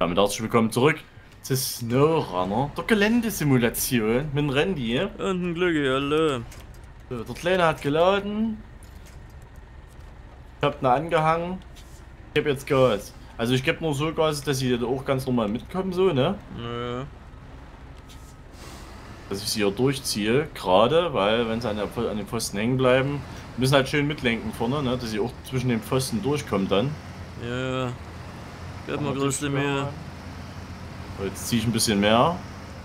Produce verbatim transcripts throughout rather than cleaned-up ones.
Damit herzlich willkommen zurück zu SnowRunner, der Geländesimulation mit dem Randy. Und ein Glück, hallo. So, der Kleine hat geladen. Ich hab ihn angehangen. Ich gebe jetzt Gas. Also ich gebe nur so Gas, dass sie da auch ganz normal mitkommen, so, ne? Naja. Dass ich sie hier durchziehe, gerade, weil wenn sie an, der, an den Pfosten hängen bleiben, müssen halt schön mitlenken vorne, ne? Dass sie auch zwischen den Pfosten durchkommen dann. Ja. Gib mal größte Mühe. Jetzt ziehe ich ein bisschen mehr.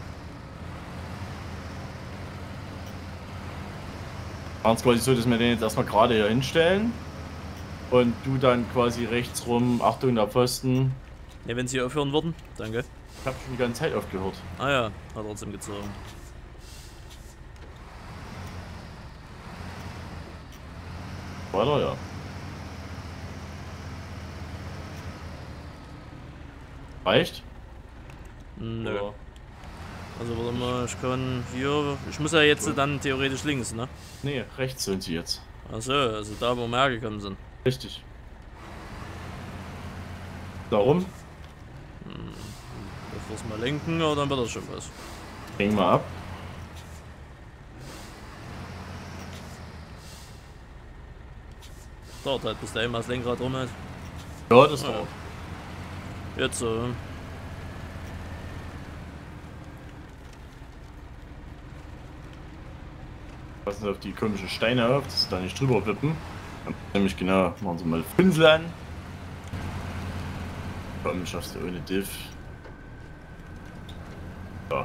Machen es quasi so, dass wir den jetzt erstmal gerade hier hinstellen. Und du dann quasi rechts rum, Achtung der Pfosten. Ja, wenn sie aufhören würden, danke. Ich habe schon die ganze Zeit aufgehört. Ah ja, hat er trotzdem gezogen. Weiter, ja. Reicht? Nö. Oder? Also warte mal, ich kann hier. Ich muss ja jetzt Gut. dann theoretisch links, ne? Nee, rechts sind sie jetzt. Achso, also da wo wir hergekommen sind. Richtig. Darum? Bevor wir mal lenken, aber dann wird das schon was. Hängen wir ab. Dauert halt, bis der immer das Lenkrad rum hat. Ja, das Ja. dauert. Jetzt so. Passen Sie auf die komischen Steine auf, dass sie da nicht drüber wippen. Nämlich genau, machen Sie mal Pinsel an. Komm, schaffst du ohne Diff. Ja.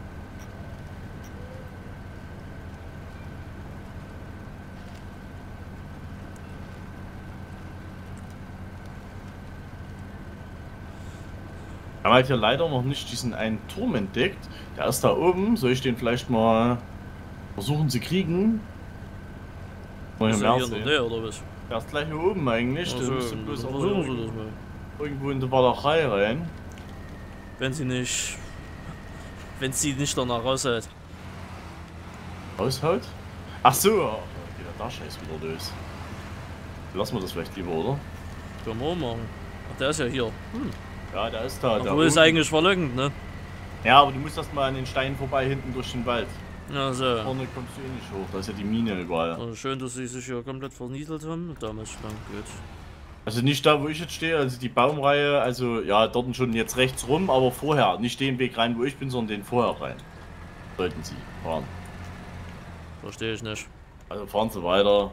Wir haben halt hier leider noch nicht diesen einen Turm entdeckt. Der ist da oben. Soll ich den vielleicht mal versuchen zu kriegen? Mal Ist hier er mehr hier in der sehen. Nähe oder was? Der ist gleich hier oben eigentlich. Der Also, müsste dann bloß aber versuchen sie das mal. irgendwo in die Walachei rein. Wenn sie nicht. Wenn sie nicht danach raushält. Aushaut? Ach so, ja, geht der Scheiß wieder los. Lassen wir das vielleicht lieber, oder? Können wir auch machen. Ach, der ist ja hier. Hm. Ja, der ist da. Der Obwohl ist oben. eigentlich verlockend, ne? Ja, aber du musst erst mal an den Steinen vorbei hinten durch den Wald. Also. Vorne kommst du eh nicht hoch, da ist ja die Mine überall. Also schön, dass sie sich hier komplett verniedelt haben. Damals lang gut. Also nicht da, wo ich jetzt stehe, also die Baumreihe, also ja, dort schon jetzt rechts rum, aber vorher, nicht den Weg rein, wo ich bin, sondern den vorher rein. Sollten sie fahren. Verstehe ich nicht. Also fahren sie weiter.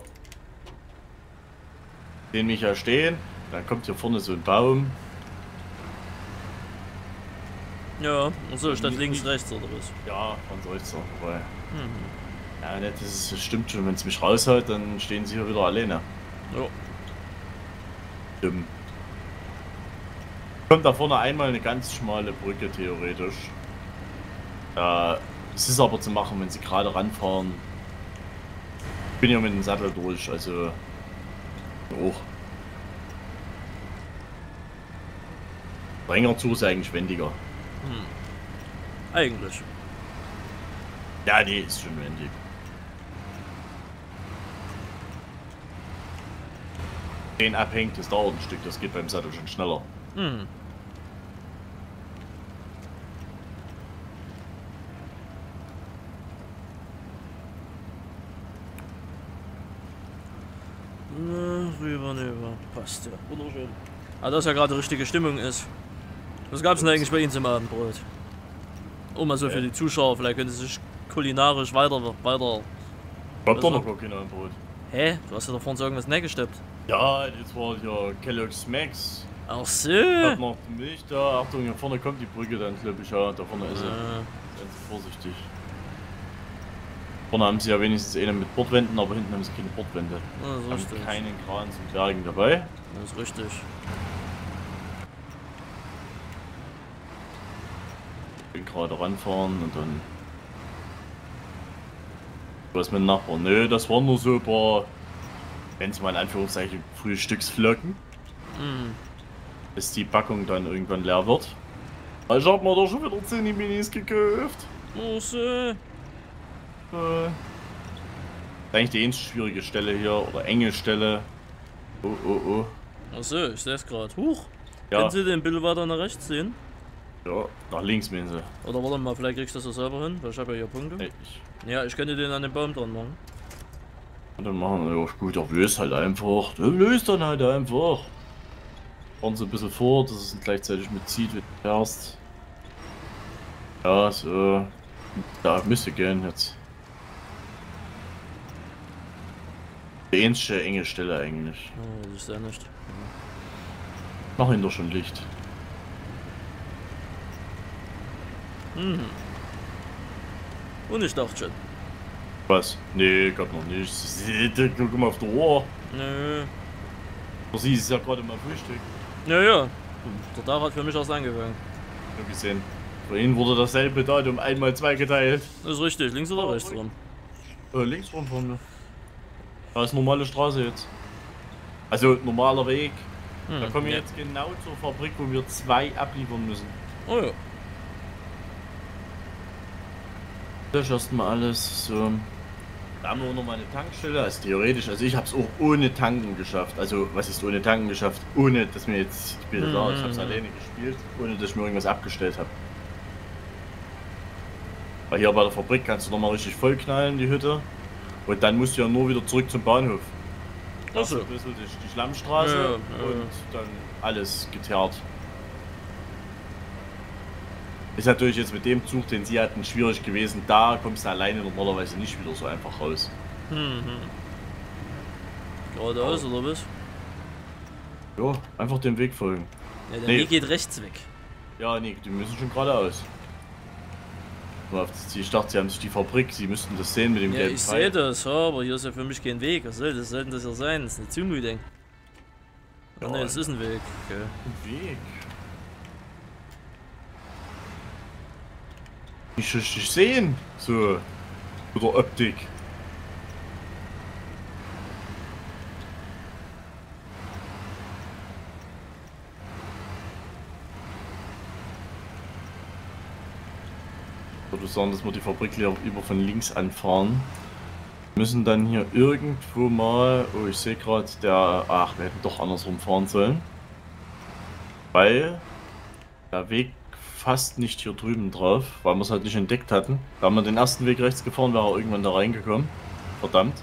Den mich ja stehen, dann kommt hier vorne so ein Baum. Ja, achso, statt links, rechts oder was? Ja, fahren sie rechts noch vorbei. Mhm. Ja, ne, das, ist, das stimmt schon, wenn es mich raushaut, dann stehen sie hier wieder alleine. Ja. Dumm. Kommt da vorne einmal eine ganz schmale Brücke, theoretisch. Äh, es ist aber zu machen, wenn sie gerade ranfahren. Ich bin ja mit dem Sattel durch, also hoch. Bringerzug ist eigentlich wendiger. Hm. Eigentlich. Ja, nee, ist schon wendig. Den abhängt, das dauert ein Stück, das geht beim Sattel schon schneller. Hm. Na, rüber, rüber. Passt ja. Wunderschön. Ah, dass ja gerade richtige Stimmung ist. Was gab's denn eigentlich bei Ihnen zum Abendbrot? Oh, mal so für die Zuschauer, vielleicht können Sie sich kulinarisch weiter, weiter. Ich hab doch Also- noch gar kein Brot. Hä? Du hast ja davor so irgendwas neggesteppt. Ja, jetzt war hier Kellogg's Max. Ach so. Ich hab noch die Milch da. Achtung, hier vorne kommt die Brücke dann, glaube ich. Ja, da vorne ist sie. Äh, Seien Sie vorsichtig. Vorne haben sie ja wenigstens eine mit Bordwänden, aber hinten haben sie keine Bordwände. das ist Haben richtig. keinen Kran zum Bergen dabei. Das ist richtig. Ich bin gerade ranfahren und dann. Was mit dem Nachbarn? Nö, das waren nur so ein paar, wenn es mal in Anführungszeichen Frühstücksflocken, Hm. bis die Packung dann irgendwann leer wird. Ich hab mir doch schon wieder zehn Minis gekauft. Ach so. Äh, eigentlich die einzige schwierige Stelle hier, oder enge Stelle. Oh, oh, oh. Ach so, ich seh's gerade. Huch. Ja. Können Sie den Bild weiter nach rechts sehen? Ja, nach links meinen sie. Oder warte mal, vielleicht kriegst du das ja selber hin, weil ich habe ja hier Punkte. Ey, ich. Ja, ich könnte den an den Baum dran machen. Und dann machen wir, ja gut, der löst halt einfach. Der löst dann halt einfach. Fahren so ein bisschen vor, dass es gleichzeitig mitzieht, wenn du fährst. Ja, so. Da müsste gehen jetzt. Die einzige enge Stelle eigentlich. Oh, das ist ja nicht. Mach ihn doch schon Licht. Mhm. Und ich dachte schon. Was? Nee, gab noch nichts. Guck mal auf der Uhr. Nö. Du siehst es ja gerade mal Frühstück. Ja, ja. Der Tag hat für mich erst angefangen. Ich hab gesehen. Vorhin wurde dasselbe Datum einmal zwei geteilt. Das ist richtig, links oder rechts rum? Äh, links rum von mir. Da ist normale Straße jetzt. Also normaler Weg. Hm, Da kommen wir ja. jetzt genau zur Fabrik, wo wir zwei abliefern müssen. Oh ja. Das ist erstmal alles so. Da haben wir noch mal eine Tankstelle, also theoretisch, also ich habe es auch ohne Tanken geschafft. Also was ist ohne Tanken geschafft? Ohne, dass mir jetzt, ich bin ja da, ich habe es alleine gespielt, ohne dass ich mir irgendwas abgestellt habe. Weil hier bei der Fabrik kannst du noch mal richtig voll knallen, die Hütte. Und dann musst du ja nur wieder zurück zum Bahnhof. Ach so. Ein bisschen die, die Schlammstraße Ja, ja, und ja. dann alles geteert. Ist natürlich jetzt mit dem Zug, den sie hatten, schwierig gewesen. Da kommst du alleine normalerweise nicht wieder so einfach raus. Mhm. Geradeaus oder was? Ja, einfach dem Weg folgen. Ja, der Nee. Weg geht rechts weg. Ja, nee, die müssen schon geradeaus. Nur auf das Ziel. Ich dachte, sie haben sich die Fabrik, sie müssten das sehen mit dem Ja, gelben ich Pfeil. sehe das, ja, aber hier ist ja für mich kein Weg. Was soll das? Soll denn das hier sein? Das ist eine Zumutung. Ja, Ja, ne, es ist ein Weg. Okay. Ein Weg. Nicht richtig sehen. So. Oder Optik. Ich würde sagen, dass wir die Fabrik lieber von links anfahren. Wir müssen dann hier irgendwo mal. Oh, ich sehe gerade, der. Ach, wir hätten doch andersrum fahren sollen. Weil der Weg fast nicht hier drüben drauf, weil wir es halt nicht entdeckt hatten. Da haben wir den ersten Weg rechts gefahren, wäre er irgendwann da reingekommen. Verdammt.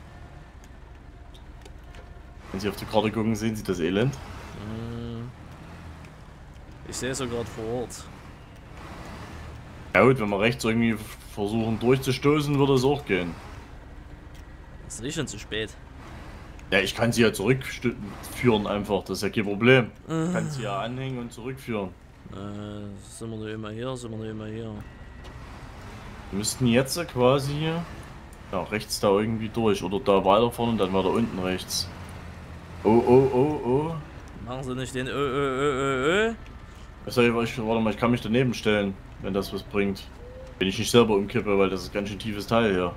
Wenn Sie auf die Karte gucken, sehen Sie das Elend. Hm. Ich sehe es ja gerade vor Ort. Ja gut, wenn wir rechts irgendwie versuchen durchzustoßen, würde es auch gehen. Das ist nicht schon zu spät. Ja, ich kann sie ja zurückführen einfach, das ist ja kein Problem. Ich kann sie ja anhängen und zurückführen. Äh, sind wir noch immer hier, sind wir noch immer hier. Wir müssten jetzt quasi hier, ja, rechts da irgendwie durch oder da weiterfahren und dann weiter unten rechts. Oh, oh, oh, oh. Machen Sie nicht den Ö, Ö, Ö, Ö, Ö. Also, ich, warte mal, ich kann mich daneben stellen, wenn das was bringt. Wenn ich nicht selber umkippe, weil das ist ganz schön tiefes Teil hier.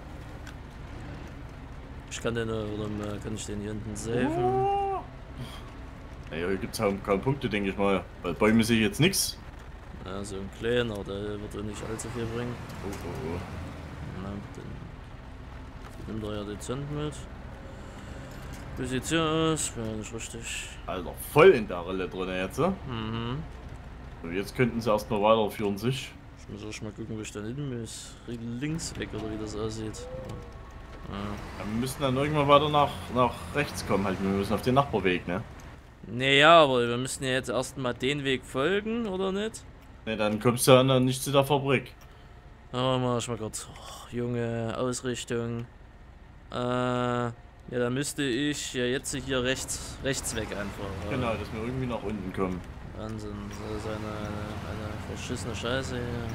Ich kann den, äh, oder äh, kann ich den hier hinten safen? Oh. Naja, hier gibt es kaum, kaum Punkte, denke ich mal. Bei Bäumen sehe ich jetzt nichts. Ja, so ein kleiner, der wird ja nicht allzu viel bringen. Oh, oh, oh. Na, den nimmt er ja dezent mit. Wie sieht's hier aus? Ja, nicht richtig. Alter, voll in der Rille drin jetzt. So, Mhm. jetzt könnten sie erstmal weiterführen sich. Ich muss erst mal gucken, wo ich da hinten muss. Links weg oder wie das aussieht. Ja. Ja, wir müssen dann irgendwann weiter nach, nach rechts kommen, halt. Wir müssen auf den Nachbarweg, ne? Naja, aber wir müssen ja jetzt erstmal den Weg folgen, oder nicht? Ne, dann kommst du ja dann nicht zu der Fabrik. Oh, mach ich mal kurz. Oh, Junge, Ausrichtung. Äh, ja, dann müsste ich ja jetzt hier rechts, rechts weg einfach. Ja. Genau, dass wir irgendwie nach unten kommen. Wahnsinn, das ist eine, eine, eine verschissene Scheiße hier.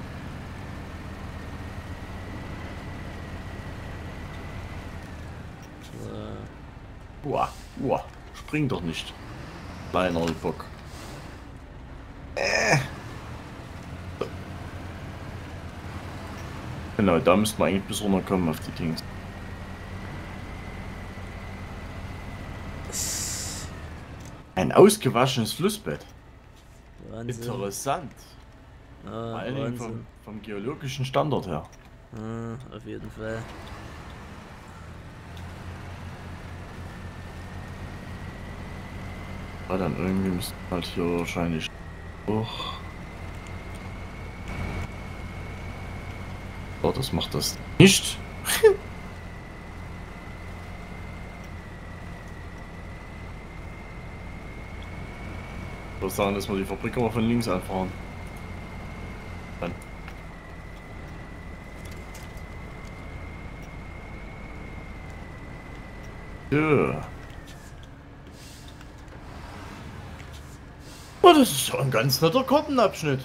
So. Uah, uah, spring doch nicht. Kleiner Bock. Äh. So. Genau, da müssten wir eigentlich bis runterkommen auf die Dings. Ein ausgewaschenes Flussbett. Wahnsinn. Interessant. Ja, Vor allen Dingen vom, Wahnsinn. vom geologischen Standard her. Ja, auf jeden Fall. Ja, dann irgendwie müssen wir halt hier wahrscheinlich hoch. Oder das macht das nicht. Ich würde sagen, dass wir die Fabrik aber von links anfahren. Dann. Ja. Oh, das ist ja ein ganz netter Kartenabschnitt.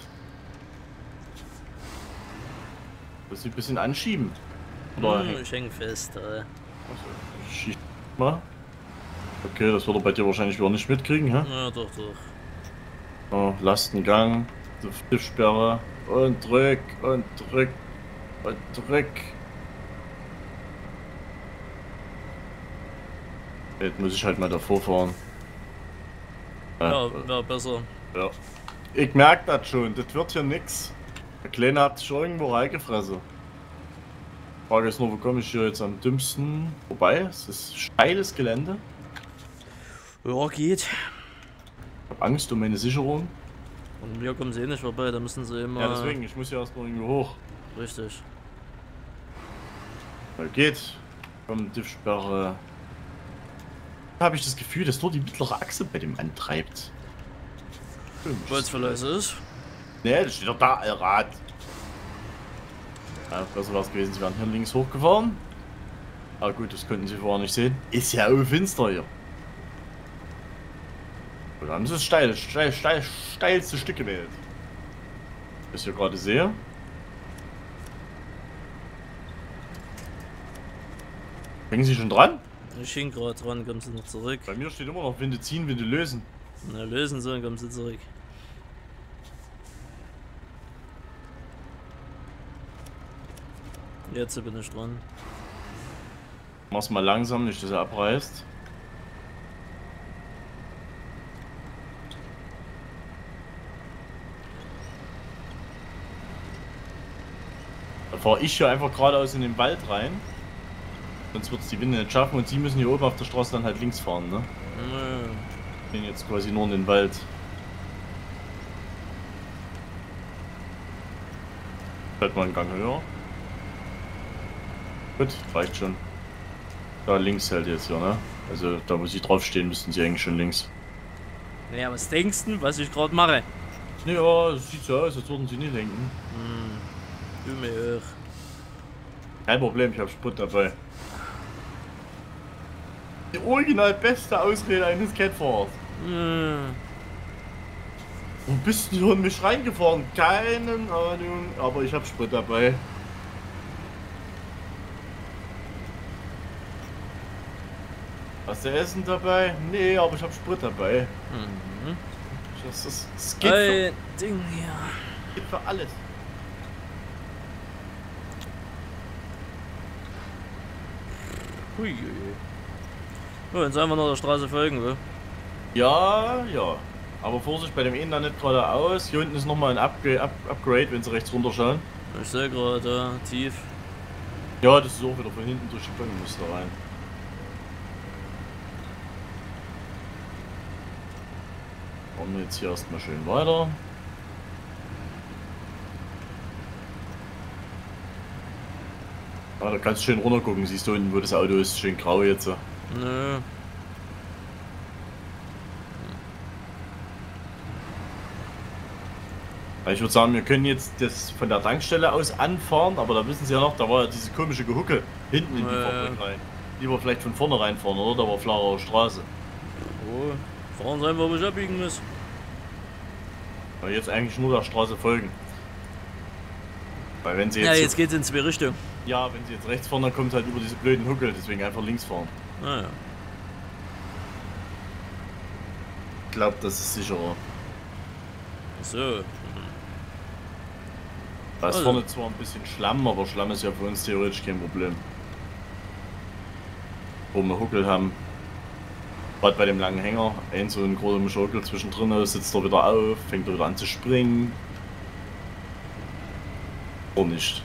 Das sieht ein bisschen anschieben. Oder Hm, ich häng fest. Äh. also, schieb mal. Okay, das wird er bei dir wahrscheinlich wieder nicht mitkriegen, hä? Ja, doch, doch. Oh, Lastengang, Sperre und drück und drück und drück. Jetzt muss ich halt mal davor fahren. Ja, Äh, wäre besser. ja. Ich merke das schon, das wird hier nix. Der Kleine hat sich irgendwo reingefressen. Frage ist nur, wo komme ich hier jetzt am dümmsten vorbei? Es ist steiles Gelände. Ja, geht. Ich habe Angst um meine Sicherung. Und mir kommen sie eh nicht vorbei, da müssen sie immer... Ja, deswegen, ich muss ja erst mal irgendwie hoch. Richtig. Ja, geht. Komm, Diffsperre. Da habe ich das Gefühl, dass nur die mittlere Achse bei dem antreibt. Weil es verleise ist. Ne, das steht doch da, Allrad. Ja, besser war es gewesen, sie wären hier links hochgefahren. Aber gut, das konnten sie vorher nicht sehen. Ist ja auch finster hier. Und dann ist es steil, steil, steil, steilste Stück gewählt. Was ich hier gerade sehe. Hängen Sie schon dran? Ich hing gerade dran, kommen sie noch zurück. Bei mir steht immer noch Winde ziehen, Winde lösen. Na, lösen sie, dann kommen sie zurück. Jetzt bin ich dran. Mach's mal langsam, nicht dass er abreißt. Da fahre ich hier einfach geradeaus in den Wald rein. Sonst wird es die Winde nicht schaffen und sie müssen hier oben auf der Straße dann halt links fahren, ne? Nö. Ich bin jetzt quasi nur in den Wald. Halt mal einen Gang höher. Gut, reicht schon. Da links halt jetzt hier, ne? Also da wo sie draufstehen, müssten sie eigentlich schon links. Naja, was denkst du, was ich gerade mache? Ja, es sieht so aus, als würden sie nicht lenken. Hm. Du mir auch. Kein Problem, ich habe Sprit dabei. Die original beste Ausrede eines Catfahrers. Hm. Wo bist du in mich reingefahren? Keine Ahnung, aber ich habe Sprit dabei. Hast du Essen dabei? Nee, aber ich habe Sprit dabei. Mhm. Das, ist, das geht, Ein für, Ding hier. geht für alles. Hui. Ja, jetzt einfach noch der Straße folgen, will. Ja, ja. Aber Vorsicht bei dem einen da nicht geradeaus. Hier unten ist nochmal ein Upgrade, Up, Upgrade, wenn Sie rechts runterschauen. Ich sehe gerade, ja, tief. Ja, das ist auch wieder von hinten durch die Bäume rein. Fahren wir jetzt hier erstmal schön weiter. Ja, da kannst du schön runter gucken. Siehst du unten, wo das Auto ist, schön grau jetzt. Nö. Ich würde sagen, wir können jetzt das von der Tankstelle aus anfahren, aber da wissen Sie ja noch, da war ja diese komische Gehucke hinten in die Äh. Fabrik rein. Lieber vielleicht von vorne reinfahren, oder? Da war flachere Straße. Oh, fahren Sie einfach, wo ich abbiegen muss. Aber jetzt eigentlich nur der Straße folgen. Weil wenn Sie jetzt, Ja, so- jetzt geht's in zwei Richtungen. ja, wenn Sie jetzt rechts fahren, dann kommt halt über diese blöden Huckel, deswegen einfach links fahren. Naja. Ich glaube, das ist sicherer. So. Da ist Also. vorne zwar ein bisschen Schlamm, aber Schlamm ist ja für uns theoretisch kein Problem. Wo wir Huckel haben. Gerade bei dem langen Hänger, ein so ein großer Huckel zwischendrin, sitzt er wieder auf, fängt er wieder an zu springen. Oder nicht.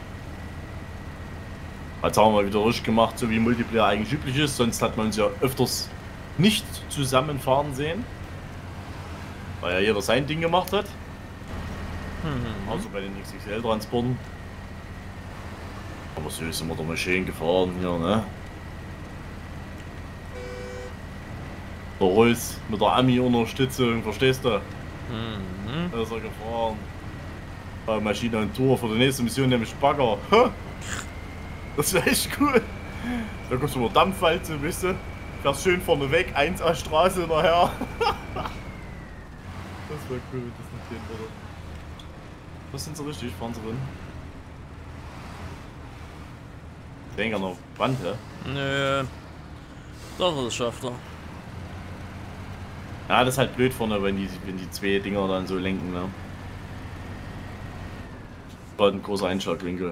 Jetzt haben wir mal wieder richtig gemacht, so wie Multiplayer eigentlich üblich ist, sonst hat man uns ja öfters nicht zusammenfahren sehen. Weil ja jeder sein Ding gemacht hat. Mhm. Also bei den X X L-Transporten. Aber so sind wir doch mal schön gefahren hier, ne? Der Rolls mit der Ami-Unterstützung, verstehst du? Mhm. Da ist er gefahren. Bei Maschine und Tour für die nächste Mission, nämlich Bagger. Das wäre echt cool. Da kommst du über Dampfwalze, weißt du? Fährst schön vorne weg, eins A Straße nachher. Das wäre cool, wenn das nicht gehen würde. Was sind sie richtig? Fahren sie drin? Ich denke an der Wand, hä? Nö. Doch, das schafft er. Ja, das ist halt blöd vorne, wenn die, wenn die zwei Dinger dann so lenken, ne? War ein großer Einschlagwinkel.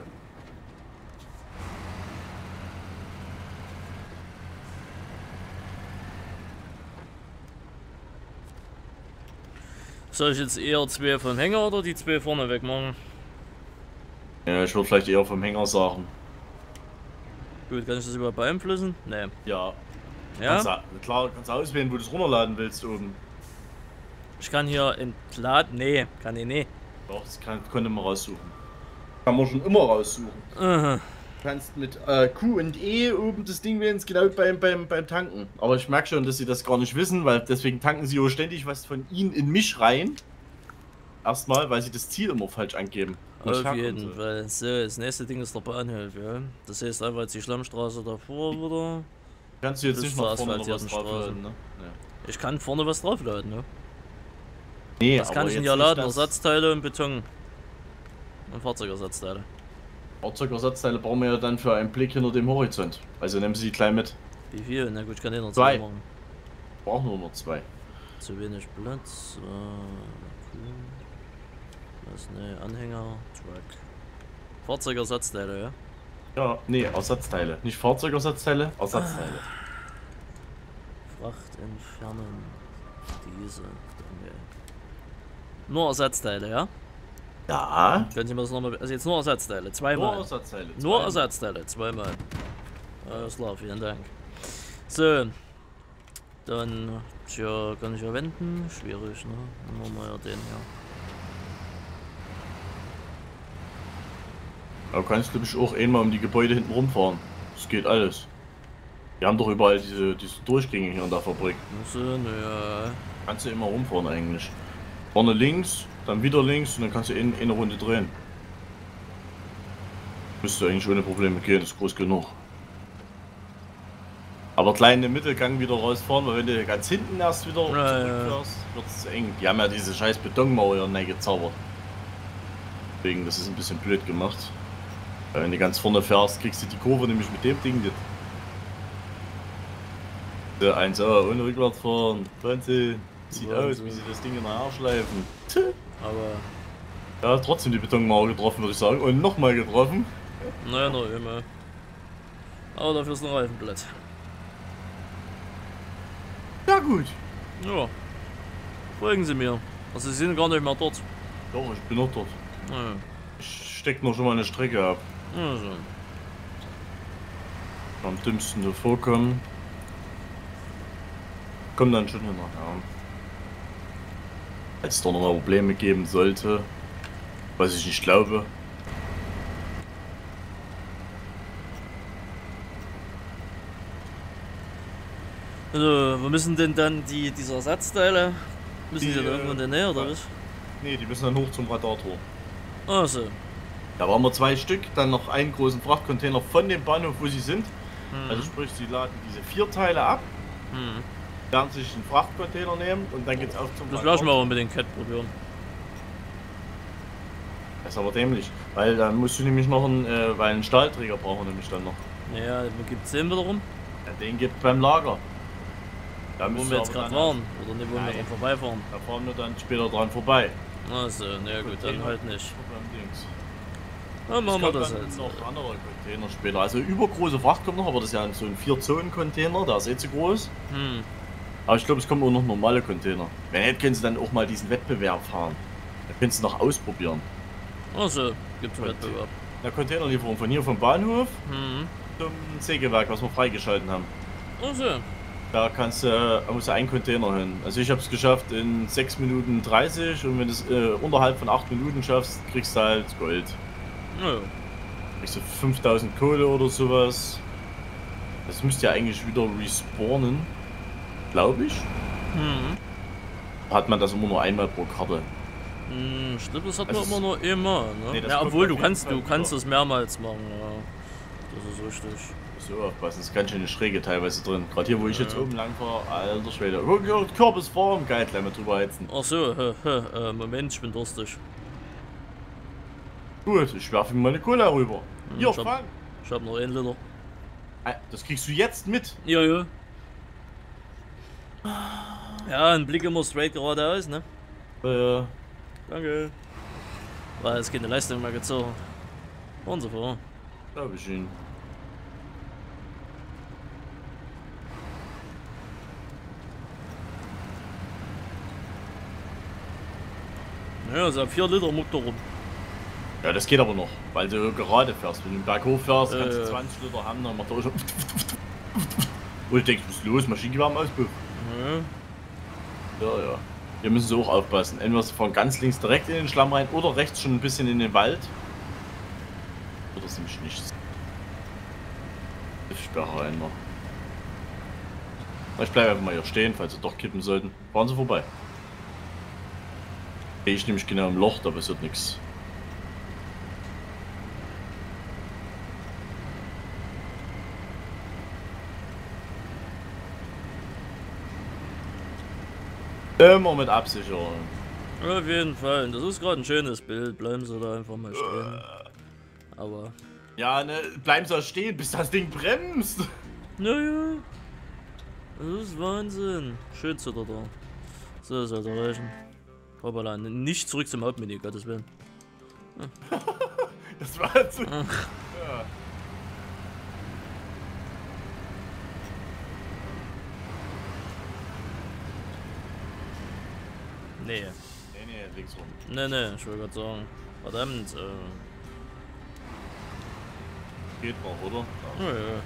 Soll ich jetzt eher zwei vom Hänger oder die zwei vorne weg machen? Ja, ich würde vielleicht eher vom Hänger sagen. Gut, kann ich das überhaupt beeinflussen? Nee. Ja. Ja? Kannst du, klar, kannst du auswählen, wo du es runterladen willst oben. Ich kann hier entladen. Nee, kann ich nicht. Doch, das kann, konnte man raussuchen. Kann man schon immer raussuchen. Aha. Du kannst mit äh, Q und E oben das Ding wählen, genau beim, beim, beim Tanken. Aber ich merke schon, dass sie das gar nicht wissen, weil deswegen tanken sie auch ständig was von ihnen in mich rein. Erstmal, weil sie das Ziel immer falsch angeben. Auf jeden Fall. So, das nächste Ding ist der Bahnhof, ja. Das heißt einfach jetzt die Schlammstraße davor wieder. Kannst du jetzt Bis nicht zur nach vorne noch was asphaltierten draufladen, ne? Ja. Ich kann vorne was draufladen, ne? Nee, Das kann ich denn ja laden, Ersatzteile und Beton. Und Fahrzeugersatzteile. Fahrzeugersatzteile brauchen wir ja dann für einen Blick hinter dem Horizont. Also nehmen Sie die gleich mit. Wie viel? Na gut, ich kann den noch Zwei. machen. Brauchen nur noch zwei. Zu wenig Platz. Äh, cool. Was? Ne, Anhänger, Truck. Fahrzeugersatzteile, ja? Ja, nee, Ersatzteile. Nicht Fahrzeugersatzteile, Ersatzteile. Fracht entfernen. Diese. Danke. Nur Ersatzteile, ja? Ja. Können Sie mir das nochmal. Also jetzt nur Ersatzteile, Nur zweimal. Ersatzteile. Nur zweimal. Ersatzteile, zweimal. Alles klar, vielen Dank. So. Dann, tja, kann ich ja wenden. Schwierig, ne? Dann machen wir ja den hier. Aber du kannst, glaube ich, auch einmal um die Gebäude hinten rumfahren. Das geht alles. Wir haben doch überall diese, diese Durchgänge hier in der Fabrik. So, naja. Kannst du immer rumfahren eigentlich. Vorne links, dann wieder links und dann kannst du in eine Runde drehen. Müsste eigentlich ohne Probleme gehen, das ist groß genug. Aber kleine Mittelgang wieder rausfahren, weil wenn du ganz hinten erst wieder Ja, zurückfährst, wird es zu eng. Die haben ja diese scheiß Betonmauer hier gezaubert. Deswegen, das ist ein bisschen blöd gemacht. Weil wenn du ganz vorne fährst, kriegst du die Kurve nämlich mit dem Ding nicht. So, eins A, ohne rückwärts fahren. Wahnsinn. Sieht Wahnsinn. aus, wie sie das Ding in der Haar schleifen. Aber, Ja, trotzdem die Betonmauer getroffen, würde ich sagen. Und nochmal getroffen. naja, noch immer. Aber dafür ist ein Reifenblatt. Ja gut. Ja. Folgen Sie mir. Also, Sie sind gar nicht mehr dort. Doch, ich bin noch dort. Ja. Ich steck noch schon mal eine Strecke ab. Also. Am dümmsten so vorkommen. Kommt dann schon hin, ja. Als es doch noch mal Probleme geben sollte, was ich nicht glaube. Also, wo müssen denn dann die, diese Ersatzteile? Müssen Die, die, dann irgendwo in der Nähe, oder ja. was? Ne, die müssen dann hoch zum Radartor. Also. Da waren wir zwei Stück, dann noch einen großen Frachtcontainer von dem Bahnhof, wo sie sind. Hm. Also sprich, sie laden diese vier Teile ab, Hm. werden sich einen Frachtcontainer nehmen und dann geht's auf zum Das lassen wir aber mit den Cat probieren. Das ist aber dämlich, weil dann musst du nämlich noch einen, äh, weil einen Stahlträger brauchen wir nämlich dann noch. Ja, wo gibt's den wiederum? Ja, den gibt beim Lager. Da Wo müssen wir jetzt aber gerade dann- waren. Oder nicht, wo wir Nein. dran vorbeifahren. Da fahren wir dann später dran vorbei. Also, na gut, dann halt nicht. Beim Dings. Dann machen wir das dann jetzt. noch andere Container später. Also übergroße Fracht kommt noch, aber das ist ja so ein vier-Zonen-Container, der ist eh zu groß. Hm. Aber ich glaube, es kommen auch noch normale Container. Wenn nicht, können sie dann auch mal diesen Wettbewerb fahren. Da können sie noch ausprobieren. Also, gibt's einen Wettbewerb. Eine Containerlieferung von hier vom Bahnhof Hm. zum Sägewerk, was wir freigeschalten haben. Also, Da kannst du, da musst du einen Container hin. Also ich habe es geschafft in sechs Minuten dreißig und wenn du es äh, unterhalb von acht Minuten schaffst, kriegst du halt Gold. naja. kriegst du fünftausend Kohle oder sowas. Das müsste ja eigentlich wieder respawnen, glaube ich. Hm. Hat man das immer nur einmal pro Karte. Hm, ich glaube, das hat Das man ist- immer nur immer, ne? Nee, das Ja, kommt obwohl auf du jeden kannst, Fall du kannst wieder. es mehrmals machen, ja. Das ist richtig. So aufpassen, ist ganz schön eine Schräge teilweise drin. Gerade hier, wo ich Ja. jetzt oben lang fahre, alter Schwede. Oh, ja, Körper ist warm, geil, gleich mal drüber heizen. Ach so, hä, hä, äh, Moment, ich bin durstig. Gut, ich werfe ihm mal eine Cola rüber. Hm, Hier, ich hab- fang! Ich hab noch einen Liter. Ah, das kriegst du jetzt mit. Ja, ja. Ja, ein Blick immer straight geradeaus, ne? Äh, Danke. War jetzt keine Leistung mehr gezogen. Und so vor. glaube ich ihn. Ja, so vier Liter muckt er rum. Ja, das geht aber noch, weil du gerade fährst. Wenn du den Berg hoch fährst, Äh. kannst du zwanzig Liter haben, dann macht er schon. Und ich denke, was ist los? Maschinengewehr am Auspuff. Ja. Ja, ja. Wir müssen so auch aufpassen. Entweder sie fahren ganz links direkt in den Schlamm rein oder rechts schon ein bisschen in den Wald. Oder ist nämlich nichts. Ich sperre rein noch. Ich bleibe einfach mal hier stehen, falls sie doch kippen sollten. Fahren sie vorbei. Stehe ich nämlich genau im Loch, da passiert nichts. Immer mit Absicherung. Auf jeden Fall. Das ist gerade ein schönes Bild. Bleiben Sie da einfach mal stehen. Aber, Ja, ne, bleiben Sie da stehen, bis das Ding bremst. naja. Das ist Wahnsinn. Schön zu da. So soll es reichen. Hoppala, nicht zurück zum Hauptmenü, Gottes Willen. Das war jetzt. Ja. Nee. Nee, nee, links rum. Nee, nee, ich wollte gerade sagen. Verdammt, äh. Geht noch, oder? Ja. Ja, ja.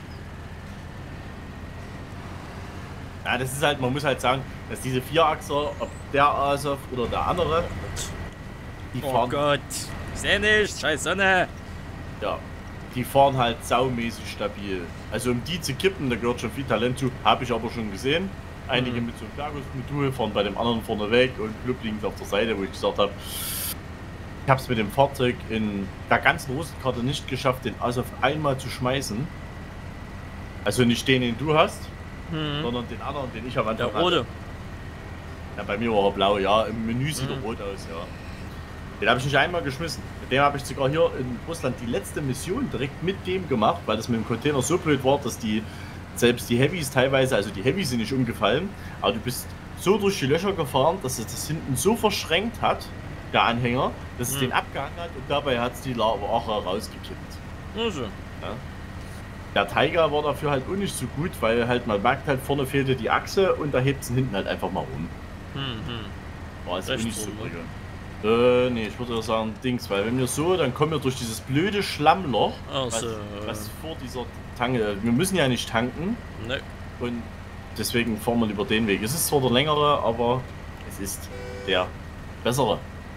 Ja, das ist halt, man muss halt sagen, dass diese Vierachser, ob der Asov oder der andere, die Oh fahren, Gott. Ich seh nicht. Scheiß Sonne. ja, die fahren halt saumäßig stabil. Also um die zu kippen, da gehört schon viel Talent zu, habe ich aber schon gesehen. Einige Mhm. mit so einem Bergungsmodul fahren bei dem anderen vorne weg und blub liegend auf der Seite, wo ich gesagt habe, ich habe es mit dem Fahrzeug in der ganzen Russenkarte nicht geschafft, den Asov einmal zu schmeißen. Also nicht den, den du hast, Hm. sondern den anderen, den ich am Der Anfang rote. hatte. Ja, bei mir war er blau, ja. Im Menü sieht Mhm. er rot aus, ja. Den habe ich nicht einmal geschmissen. Mit dem habe ich sogar hier in Russland die letzte Mission direkt mit dem gemacht, weil das mit dem Container so blöd war, dass die, selbst die Heavys teilweise, also die Heavys sind nicht umgefallen, aber du bist so durch die Löcher gefahren, dass es das hinten so verschränkt hat, der Anhänger, dass es Mhm. den abgehangen hat und dabei hat es die Lava rausgekippt. Also. Ja. Der Tiger war dafür halt auch nicht so gut, weil halt man merkt halt vorne fehlte die Achse und da hebt es hinten halt einfach mal rum. Hm, hm. War also auch Rechts nicht so rum, ne? prickelnd. Äh, nee, ich würde ja sagen Dings, weil wenn wir so, dann kommen wir durch dieses blöde Schlammloch, Ach was, so, was äh. vor dieser Tanke, wir müssen ja nicht tanken Ne. und deswegen fahren wir über den Weg. Es ist zwar der längere, aber es ist der bessere.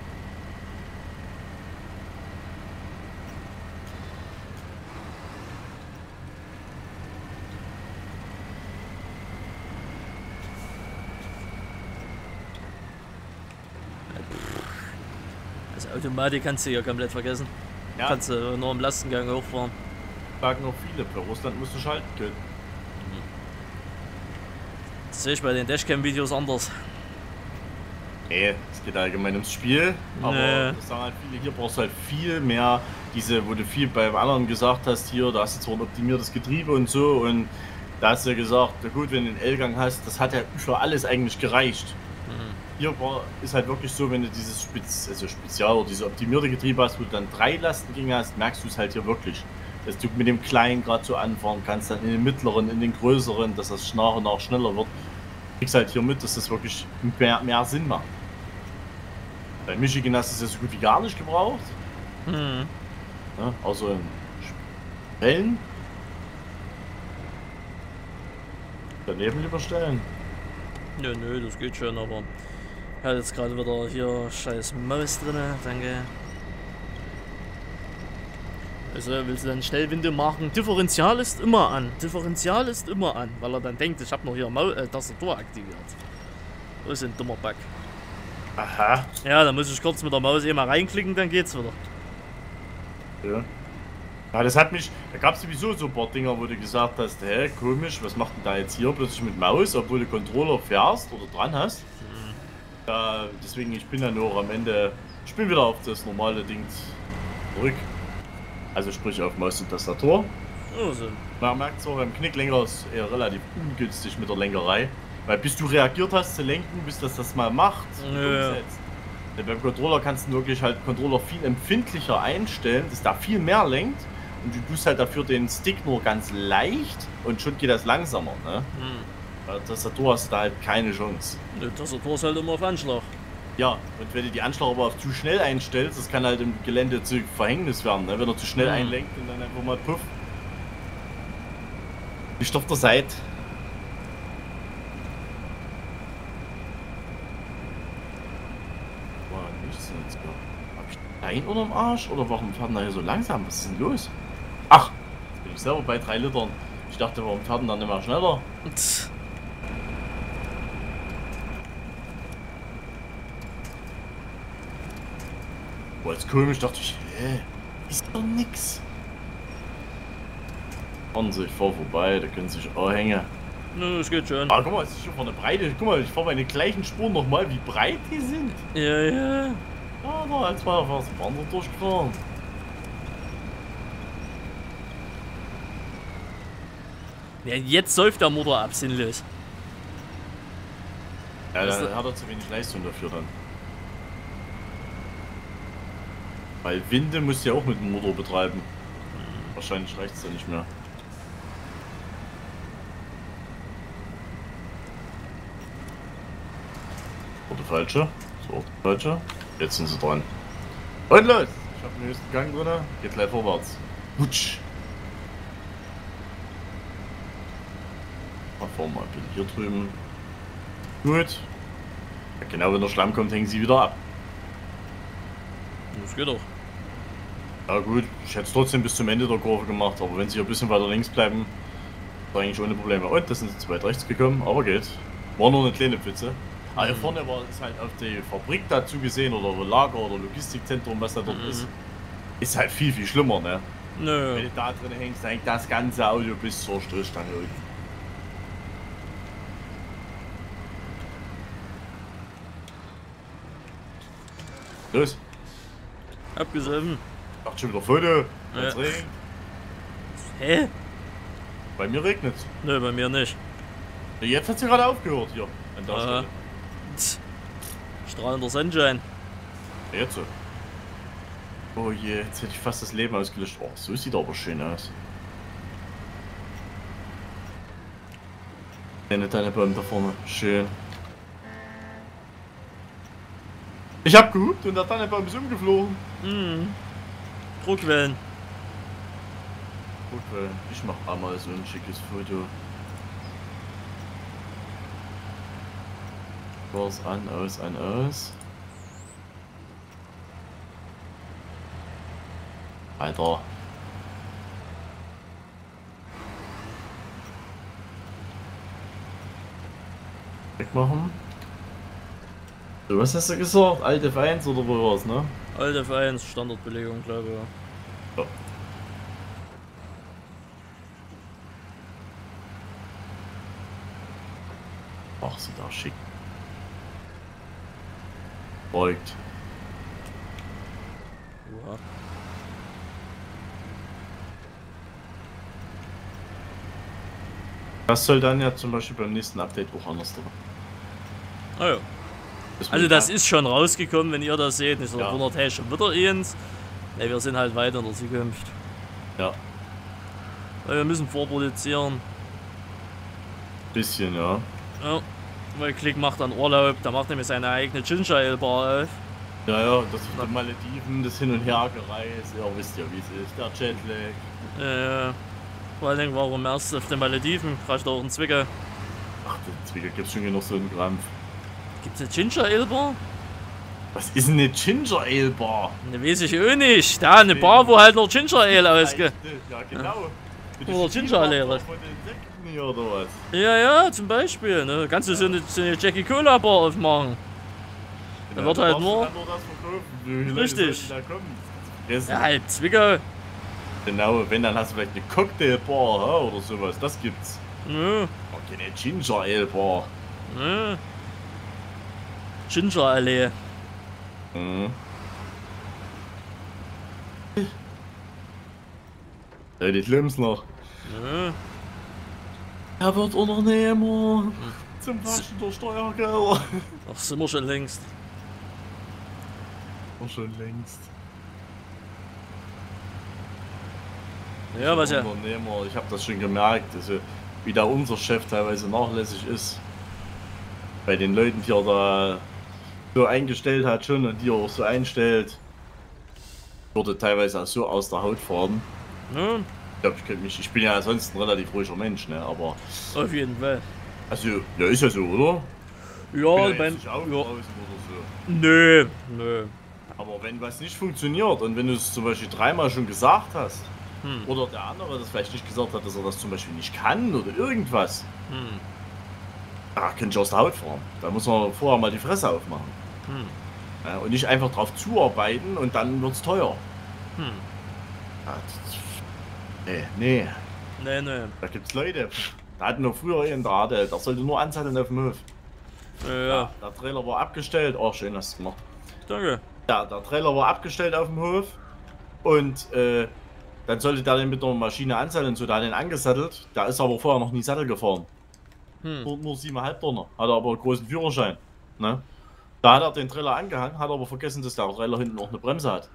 Also Automatik kannst du ja komplett vergessen. Ja, Kannst du nur im Lastengang hochfahren. sagen auch viele, bei Russland musst du schalten können. Das sehe ich bei den Dashcam-Videos anders. Nee, es geht allgemein ums Spiel, aber Nee. das sagen halt viele, hier brauchst du halt viel mehr diese, wo du viel beim anderen gesagt hast, hier, da hast du zwar ein optimiertes Getriebe und so und da hast du ja gesagt, na gut, wenn du den L-Gang hast, das hat ja für alles eigentlich gereicht. Mhm. Hier war, ist halt wirklich so, wenn du dieses Spez, also Spezial oder diese optimierte Getriebe hast, wo du dann drei Lastengänge hast, merkst du es halt hier wirklich. Dass du mit dem kleinen gerade so anfahren kannst, dann in den mittleren, in den größeren, dass das nach und nach schneller wird. Du kriegst halt hier mit, dass das wirklich mehr, mehr Sinn macht. Bei Michigan hast du es ja so gut wie gar nicht gebraucht. Hm. Ja, außer in Wellen. Daneben lieber stellen. Nö, nö, das geht schon, aber ich hatte jetzt gerade wieder hier scheiß Maus drin, danke. Also willst du dann Schnellwinde machen? Differential ist immer an. Differential ist immer an, weil er dann denkt, ich habe noch hier Mau äh, Tastatur aktiviert. Das ist ein dummer Bug. Aha. Ja, dann muss ich kurz mit der Maus eh mal reinklicken, dann geht's wieder. Ja. Ja, das hat mich, da gab es sowieso so ein paar Dinger, wo du gesagt hast, hä, komisch, was macht denn da jetzt hier plötzlich mit Maus, obwohl du Controller fährst oder dran hast. Mhm. Ja, deswegen, ich bin ja nur am Ende, ich bin wieder auf das normale Ding zurück. Also sprich auf Maus und Tastatur. Also. Man merkt es auch, im Knicklenker ist eher relativ ungünstig mit der Lenkerei. Weil bis du reagiert hast zu lenken, bis das das mal macht, ja. umsetzt. Denn beim Controller kannst du wirklich halt Controller viel empfindlicher einstellen, dass da viel mehr lenkt. Und du tust halt dafür den Stick nur ganz leicht und schon geht das langsamer, ne? Hm. Bei der Tastatur hast du da halt keine Chance. Die Tastatur ist halt immer auf Anschlag. Ja, und wenn du die Anschlag aber auf zu schnell einstellst, das kann halt im Gelände zu Verhängnis werden, ne? Wenn er zu schnell hm. einlenkt und dann einfach mal puff. Nicht auf der Seite. War nichts jetzt gar. Hab ich Stein unterm Arsch? Oder warum fährt denn da hier so langsam? Was ist denn los? Ach, jetzt bin ich selber bei drei Litern. Ich dachte, warum fährt denn dann immer schneller? Boah, jetzt komisch, dachte ich, hä? Ist doch nix. Fahren Sie, ich fahr vorbei, da können Sie sich auch hängen. Nö, das geht schon. Ah, guck mal, es ist schon von der Breite. Guck mal, ich fahre bei den gleichen Spuren nochmal, wie breit die sind. Ja, ja. Ja, da, als war fast Wander durchgefahren. Ja, jetzt säuft der Motor ab, sinnlos. Ja, dann hat er zu wenig Leistung dafür dann. Weil Winde musst du ja auch mit dem Motor betreiben. Hm. Wahrscheinlich reicht es ja nicht mehr. Oder falsche? So, falsche. Jetzt sind sie dran. Und los! Ich habe den höchsten Gang drin. Geht gleich vorwärts. Hutsch! Mal vor mal, bin hier drüben. Gut. Ja, genau, wenn der Schlamm kommt, hängen sie wieder ab. Das geht doch. Ja gut, ich hätte es trotzdem bis zum Ende der Kurve gemacht, aber wenn sie ein bisschen weiter links bleiben, ist eigentlich ohne Probleme. Und das sind sie zu weit rechts gekommen, aber geht. War nur eine kleine Pfütze. Aber hier vorne war es halt auf die Fabrik dazu gesehen oder Lager oder Logistikzentrum, was da dort mhm. ist. Ist halt viel, viel schlimmer, ne? Nö. Wenn du da drin hängst, hängt das ganze Auto bis zur Stoßstange. Los. Abgesoffen. Macht schon wieder Foto. Ja. Es regnet. Hä? Bei mir regnet es. Nö, bei mir nicht. Jetzt hat sie gerade aufgehört hier. An der Stelle. Strahlender Sonnenschein. Jetzt so. Oh je, jetzt hätte ich fast das Leben ausgelöscht. Oh, so sieht aber schön aus. Eine Tannenbaum da vorne. Schön. Ich hab gehupt und der Tannenbaum ist umgeflogen. Mhm. Druckwellen. Druckwellen. Ich mach einmal so ein schickes Foto. Kurs an, aus, an, aus. Alter. Wegmachen. So, was hast du gesagt? Alt F eins oder wo war's, ne? Alt F eins, Standardbelegung, glaube ich. Ja. Ach, sieht auch schick. Beugt. Ja. Das soll dann ja zum Beispiel beim nächsten Update auch anders sein. Ah ja. Also das ist schon rausgekommen, wenn ihr das seht. Ist ja. hundert hey, schon wieder eins. Ne, wir sind halt weiter in der Zukunft. Ja. Weil wir müssen vorproduzieren. Bisschen, ja. Ja. Weil Klick macht dann Urlaub, der macht nämlich seine eigene Ginger Ale Bar auf. Ja, ja, das mit den Malediven, das Hin- und Hergereist, ja, wisst ihr, wie es ist, der Jetlag. Ja, ja. Vor allen Dingen, warum erst auf den Malediven? Reicht auch ein Zwicker. Ach, den Zwicker gibt's schon genug so einen Krampf. Gibt's eine Ginger Ale Bar? Was ist denn eine Ginger Ale Bar? Ne, weiß ich auch nicht. Da, eine Bar, wo halt noch Ginger Ale ausge... Ja, genau. Oder Ginger Ale. Von den Insekten hier oder was? Ja, ja, zum Beispiel. Ne? Kannst du so eine, so eine Jackie Cola Bar aufmachen. Da Ja, wird du halt darfst nur... dann nur das verkaufen. Die Leute Richtig. sollten da kommen. Fressen. Ja, halt Zwickau. Genau, wenn, dann hast du vielleicht eine Cocktailbar ha, oder sowas. Das gibt's. Ja, Aber keine Ginger Ale Bar. ja. Ginger Allee. Mhm. Ja, die schlimm's noch. Ja. Er wird Unternehmer. Zum Waschen der Steuergelder. Ach, sind wir schon längst. War schon längst. Ja, was ja. Unternehmer, ich habe das schon gemerkt, also, wie da unser Chef teilweise nachlässig ist. Bei den Leuten, die er da so eingestellt hat schon und die er auch so einstellt. Würde teilweise auch so aus der Haut fahren. Ja, Ich glaube, ich könnte mich, ich bin ja sonst ein relativ ruhiger Mensch, ne, aber, auf jeden Fall. also, ja, ist ja so, oder? Ja, Bin ja beim. jetzt nicht aufbrausend Ja. oder so. Nö, nö. Aber wenn was nicht funktioniert und wenn du es zum Beispiel dreimal schon gesagt hast, Hm. oder der andere das vielleicht nicht gesagt hat, dass er das zum Beispiel nicht kann oder irgendwas, Hm. da könnte ich aus der Haut fahren. Da muss man vorher mal die Fresse aufmachen. Hm. Ja, und nicht einfach drauf zuarbeiten und dann wird es teuer. Hm. Ja, das, nee, nee, Nee, nee. da gibt's Leute. Da hatten wir früher einen, der hatte, der sollte nur anzahlen auf dem Hof. Ja, ja. Ja, der Trailer war abgestellt. Oh, schön hast du gemacht. Danke. Ja, der Trailer war abgestellt auf dem Hof und äh, dann sollte der den mit der Maschine ansatteln, so da hat ihn angesattelt. Der ist aber vorher noch nie Sattel gefahren. Hm. Nur, nur siebeneinhalb Donner. Hat er aber einen großen Führerschein. Ne? Da hat er den Trailer angehangen, hat aber vergessen, dass der Trailer hinten noch eine Bremse hat.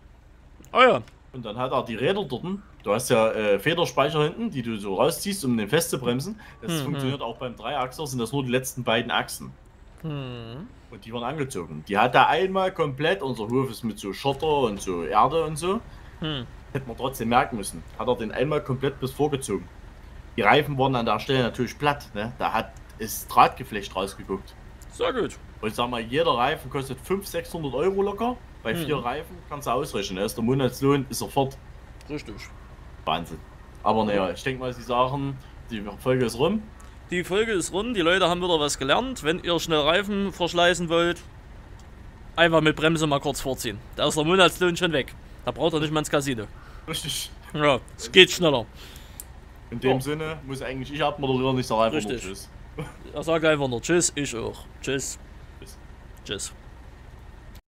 Ah ja. Und dann hat er die Räder dort. Du hast ja äh, Federspeicher hinten, die du so rausziehst, um den fest zu bremsen. Das Mhm. funktioniert auch beim Dreiachser, sind das nur die letzten beiden Achsen. Hm. Und die waren angezogen. Die hat er einmal komplett, unser Hof ist mit so Schotter und so Erde und so. Hm. Hätte man trotzdem merken müssen. Hat er den einmal komplett bis vorgezogen. Die Reifen waren an der Stelle natürlich platt. Ne? Da hat ist Drahtgeflecht rausgeguckt. Sehr gut. Und ich sag mal, jeder Reifen kostet fünfhundert, sechshundert Euro locker. Bei Mhm. vier Reifen kannst du ausrechnen. Da ist der Monatslohn ist sofort. Richtig. Wahnsinn. Aber naja, ich denke mal, sie sagen, die Folge ist rum. Die Folge ist rund, die Leute haben wieder was gelernt. Wenn ihr schnell Reifen verschleißen wollt, einfach mit Bremse mal kurz vorziehen. Da ist der Monatslohn schon weg. Da braucht ihr nicht mal ins Casino. Richtig. Ja, es geht schneller. In dem Ja. Sinne muss eigentlich ich abmoderieren, ich sage einfach nur Richtig. Tschüss. Er sagt einfach nur Tschüss, ich auch. Tschüss. Tschüss. Tschüss.